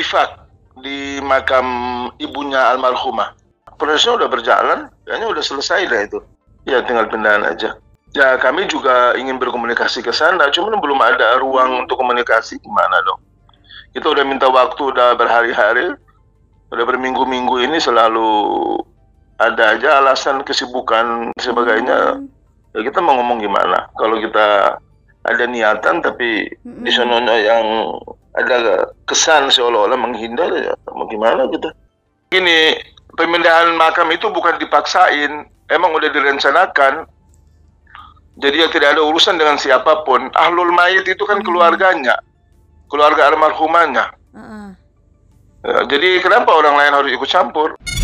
ifak di makam ibunya almarhumah. Prosesnya udah berjalan, kayaknya udah selesai dah itu. Ya tinggal pindahan aja. Ya kami juga ingin berkomunikasi ke sana, cuman belum ada ruang untuk komunikasi, gimana dong? Kita udah minta waktu, udah berhari-hari, udah berminggu-minggu ini selalu ada aja alasan kesibukan sebagainya. Ya kita mau ngomong gimana? Kalau kita ada niatan tapi di sononya yang ada kesan seolah-olah menghindar, ya mau gimana kita? Gini, pemindahan makam itu bukan dipaksain, emang udah direncanakan. Jadi yang tidak ada urusan dengan siapapun. Ahlul mayit itu kan keluarganya, keluarga almarhumahnya. Ya, jadi kenapa orang lain harus ikut campur?